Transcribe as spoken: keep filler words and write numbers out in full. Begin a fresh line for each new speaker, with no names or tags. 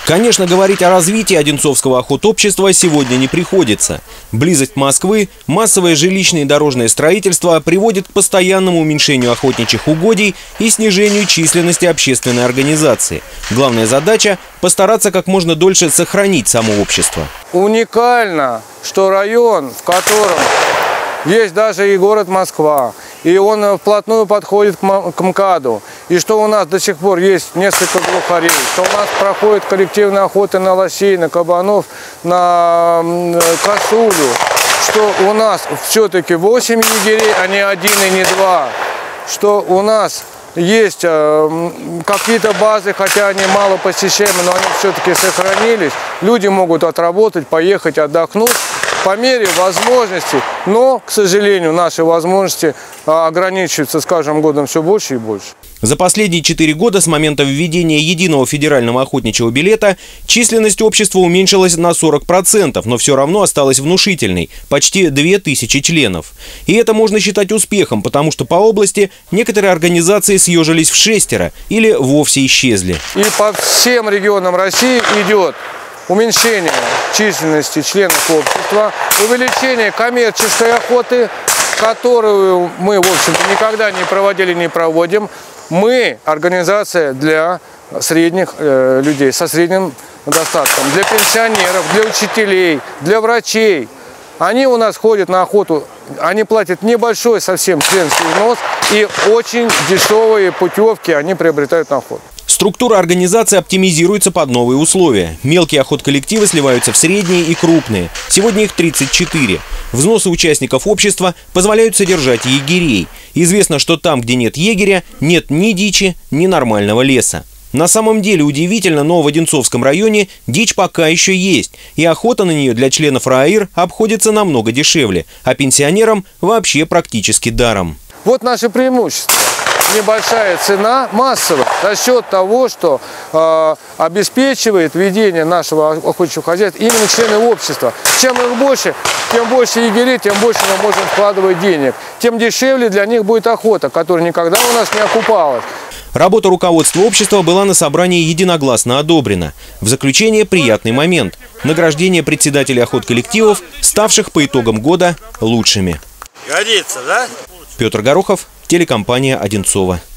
Конечно, говорить о развитии одинцовского охотобщества сегодня не приходится. Близость Москвы, массовое жилищное и дорожное строительство приводит к постоянному уменьшению охотничьих угодий и снижению численности общественной организации. Главная задача – постараться как можно дольше сохранить само общество.
Уникально, что район, в котором есть даже и город Москва, и он вплотную подходит к МКАДу, и что у нас до сих пор есть несколько глухарей, что у нас проходит коллективная охота на лосей, на кабанов, на косулю, что у нас все-таки восемь егерей, а не один и не два, что у нас есть э, какие-то базы, хотя они мало посещаемы, но они все-таки сохранились. Люди могут отработать, поехать, отдохнуть по мере возможности. Но, к сожалению, наши возможности ограничиваются с каждым годом все больше и больше.
За последние четыре года с момента введения единого федерального охотничьего билета численность общества уменьшилась на сорок процентов, но все равно осталась внушительной – почти две тысячи членов. И это можно считать успехом, потому что по области некоторые организации съежились в шестеро или вовсе исчезли.
И по всем регионам России идет уменьшение численности членов общества, увеличение коммерческой охоты, которую мы, в общем-то, никогда не проводили, не проводим. Мы организация для средних э, людей, со средним достатком, для пенсионеров, для учителей, для врачей. Они у нас ходят на охоту, они платят небольшой совсем членский взнос, и очень дешевые путевки они приобретают на охоту.
Структура организации оптимизируется под новые условия. Мелкие охотколлективы сливаются в средние и крупные. Сегодня их тридцать четыре. Взносы участников общества позволяют содержать егерей. Известно, что там, где нет егеря, нет ни дичи, ни нормального леса. На самом деле удивительно, но в Одинцовском районе дичь пока еще есть. И охота на нее для членов РАИР обходится намного дешевле, а пенсионерам вообще практически даром.
Вот наше преимущество. Небольшая цена массово за счет того, что э, обеспечивает ведение нашего охотничьего хозяйства именно члены общества. Чем их больше, тем больше егерей, тем больше мы можем вкладывать денег. Тем дешевле для них будет охота, которая никогда у нас не окупалась.
Работа руководства общества была на собрании единогласно одобрена. В заключение приятный момент – награждение председателей охотколлективов, ставших по итогам года лучшими.
Годится, да?
Петр Горохов, телекомпания «Одинцово».